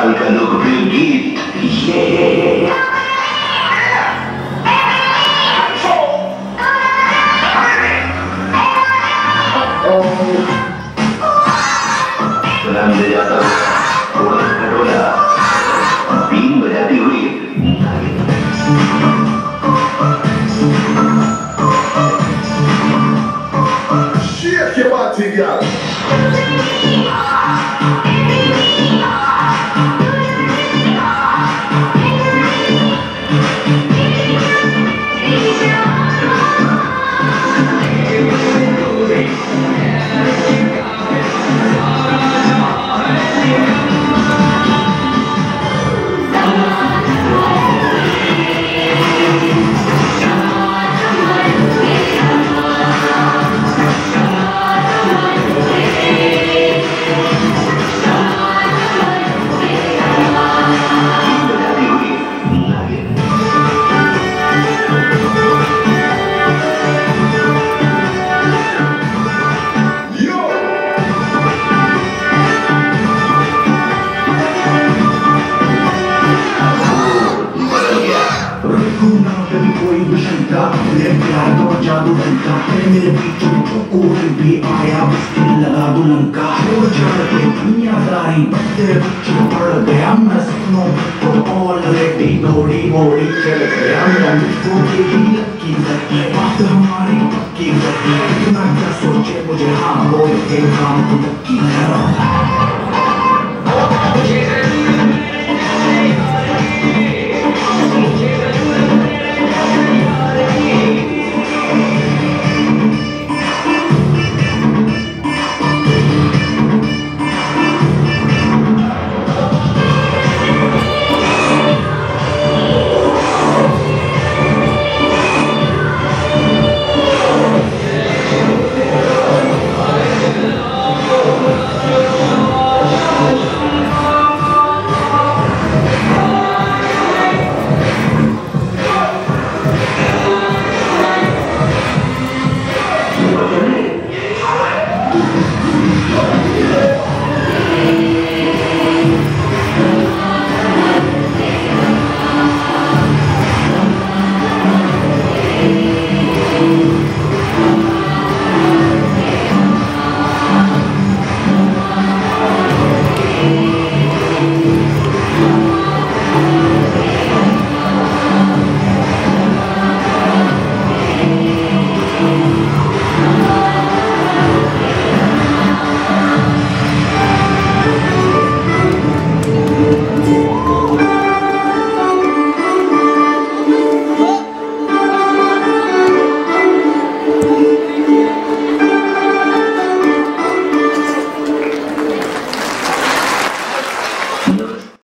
साल का लोकप्रिय गीत ये सलाम दे जाता हूँ थोड़ा खटोला बीन बजाती हुई Shake your body, girl. कोई भी शंका मेरे प्यार का जादू बनता मेरे बीच में कोई भी आया मुश्किल लगा दो लंका छोड़ छाड़ के दुनियादारी तेरे पीछे पड़ गया मैं सपनों को ऑलरेडी घोड़ी घोड़ी चल गया मैं मुझको ही लकी बात हमारी पक्की इतना क्या सोचे मुझे हाँ बोल के काम को लकी